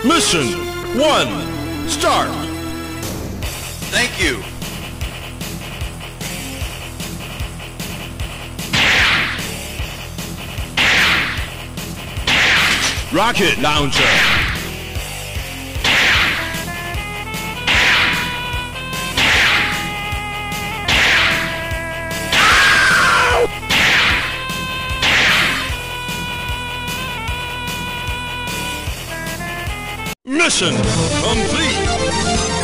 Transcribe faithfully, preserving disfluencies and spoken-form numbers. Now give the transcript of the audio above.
Mission one, start! Thank you. Rocket launcher! Mission complete!